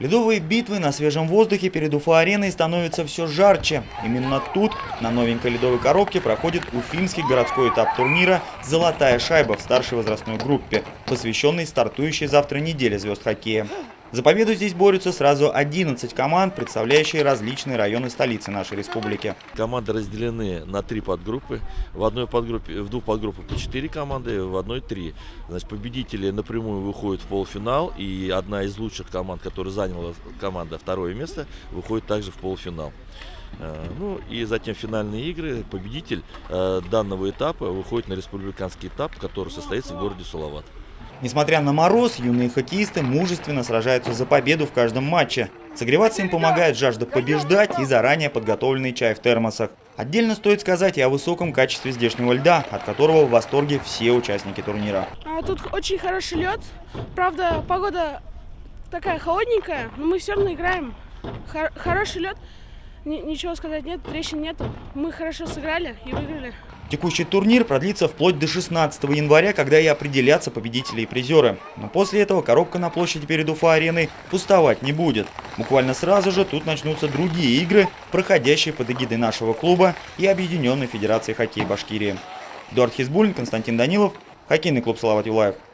Ледовые битвы на свежем воздухе перед Уфа-ареной становятся все жарче. Именно тут, на новенькой ледовой коробке, проходит уфимский городской этап турнира «Золотая шайба» в старшей возрастной группе, посвященной стартующей завтра неделе звезд хоккея. За победу здесь борются сразу 11 команд, представляющие различные районы столицы нашей республики. Команды разделены на 3 подгруппы. В двух подгруппах по 4 команды, в одной 3. Значит, победители напрямую выходят в полуфинал, и одна из лучших команд, которая заняла команда второе место, выходит также в полуфинал. Ну и затем финальные игры. Победитель данного этапа выходит на республиканский этап, который состоится в городе Салават. Несмотря на мороз, юные хоккеисты мужественно сражаются за победу в каждом матче. Согреваться им помогает жажда побеждать и заранее подготовленный чай в термосах. Отдельно стоит сказать и о высоком качестве здешнего льда, от которого в восторге все участники турнира. Тут очень хороший лед. Правда, погода такая холодненькая, но мы все равно играем. Хороший лед. Ничего сказать нет, трещин нету. Мы хорошо сыграли и выиграли. Текущий турнир продлится вплоть до 16 января, когда и определятся победители и призеры. Но после этого коробка на площади перед Уфа-ареной пустовать не будет. Буквально сразу же тут начнутся другие игры, проходящие под эгидой нашего клуба и Объединенной Федерации хоккея Башкирии. Эдуард Хизбуллин, Константин Данилов, хоккейный клуб Салават Юлаев.